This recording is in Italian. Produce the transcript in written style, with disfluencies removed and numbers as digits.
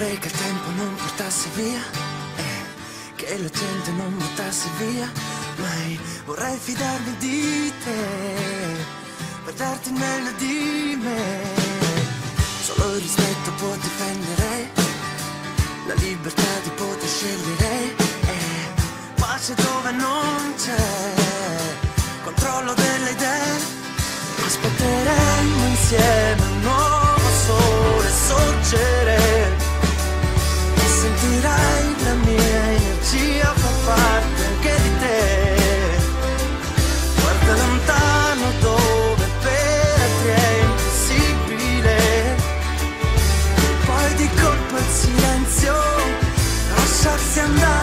Vorrei che il tempo non portasse via, che la gente non buttasse via mai. Vorrei fidarmi di te, per darti il meglio di me. Solo il rispetto può difendere, la libertà di poter scegliere, pace dove non c'è controllo delle idee. Aspetteremo insieme un nuovo sole sorgere e sentirai la mia energia fa parte anche di te. Guarda lontano dove per altri è impossibile, poi di colpo il silenzio lasciarsi andare.